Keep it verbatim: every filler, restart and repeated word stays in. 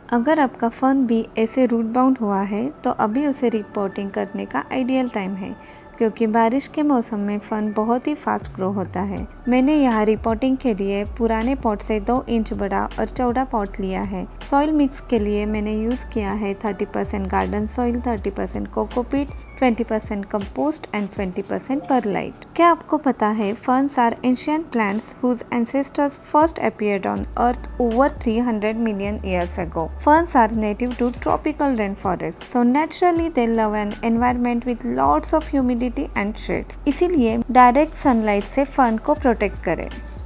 अगर आपका फर्न भी ऐसे रूट बाउंड हुआ है तो अभी उसे रिपोर्टिंग करने का आइडियल टाइम है, क्योंकि बारिश के मौसम में फर्न बहुत ही फास्ट ग्रो होता है। मैंने यहाँ रिपोर्टिंग के लिए पुराने पॉट से दो इंच बड़ा और चौड़ा पॉट लिया है। सॉइल मिक्स के लिए मैंने यूज किया है thirty percent garden soil, thirty percent cocopeat, twenty percent compost and twenty percent perlite. क्या आपको पता है ferns are ancient plants whose ancestors first appeared on earth over three hundred million years ago. Ferns are native to tropical rainforests, so naturally they love an environment with lots of humidity and shade. इसीलिए direct sunlight से fern को protect करें।